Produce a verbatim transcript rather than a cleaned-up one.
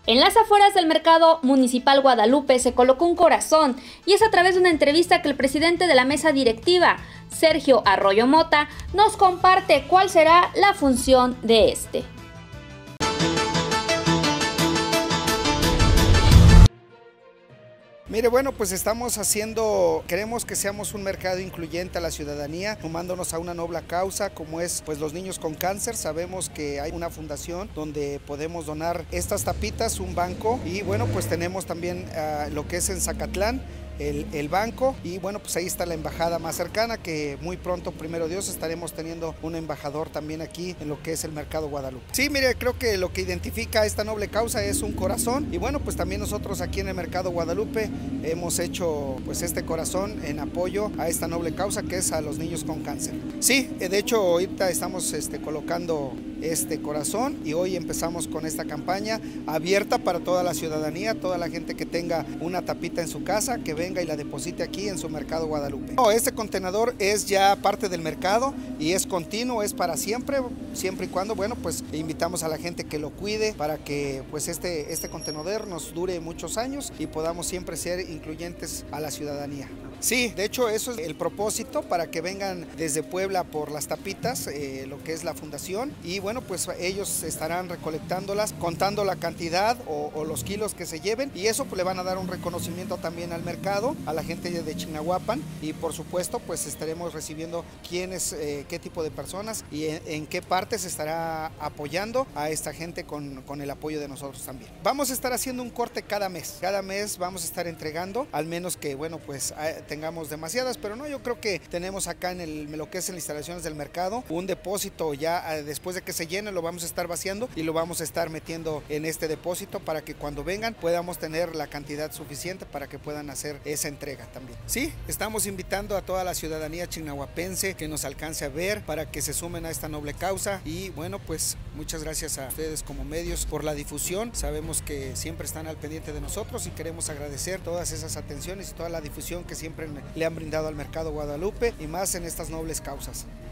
En las afueras del Mercado Municipal Guadalupe se colocó un corazón y es a través de una entrevista que el presidente de la mesa directiva, Sergio Arroyo Mota, nos comparte cuál será la función de este. Mire, bueno, pues estamos haciendo, queremos que seamos un mercado incluyente a la ciudadanía, sumándonos a una noble causa como es pues los niños con cáncer. Sabemos que hay una fundación donde podemos donar estas tapitas, un banco, y bueno, pues tenemos también uh, lo que es en Zacatlán, El, el banco, y bueno, pues ahí está la embajada más cercana, que muy pronto, primero Dios, estaremos teniendo un embajador también aquí en lo que es el Mercado Guadalupe. Sí, mire, creo que lo que identifica a esta noble causa es un corazón, y bueno, pues también nosotros aquí en el Mercado Guadalupe hemos hecho pues este corazón en apoyo a esta noble causa que es a los niños con cáncer. Sí, de hecho ahorita estamos este, colocando este corazón y hoy empezamos con esta campaña abierta para toda la ciudadanía, toda la gente que tenga una tapita en su casa, que venga y la deposite aquí en su Mercado Guadalupe. No, este contenedor es ya parte del mercado y es continuo, es para siempre, siempre y cuando, bueno, pues invitamos a la gente que lo cuide para que pues este, este contenedor nos dure muchos años y podamos siempre ser incluyentes a la ciudadanía. Sí, de hecho eso es el propósito, para que vengan desde Puebla por las tapitas, eh, lo que es la fundación, y bueno, pues ellos estarán recolectándolas, contando la cantidad o, o los kilos que se lleven, y eso pues le van a dar un reconocimiento también al mercado, a la gente de Chignahuapan, y por supuesto pues estaremos recibiendo quiénes, eh, qué tipo de personas y en, en qué parte se estará apoyando a esta gente con, con el apoyo de nosotros también. Vamos a estar haciendo un corte cada mes, cada mes vamos a estar entregando, al menos que bueno pues tengamos demasiadas, pero no, yo creo que tenemos acá en el, lo que es en las instalaciones del mercado un depósito ya, después de que se llene lo vamos a estar vaciando y lo vamos a estar metiendo en este depósito para que cuando vengan podamos tener la cantidad suficiente para que puedan hacer esa entrega también. Sí, estamos invitando a toda la ciudadanía chignahuapense que nos alcance a ver para que se sumen a esta noble causa, y bueno, pues muchas gracias a ustedes como medios por la difusión. Sabemos que siempre están al pendiente de nosotros y queremos agradecer todas esas atenciones y toda la difusión que siempre le han brindado al Mercado Guadalupe, y más en estas nobles causas.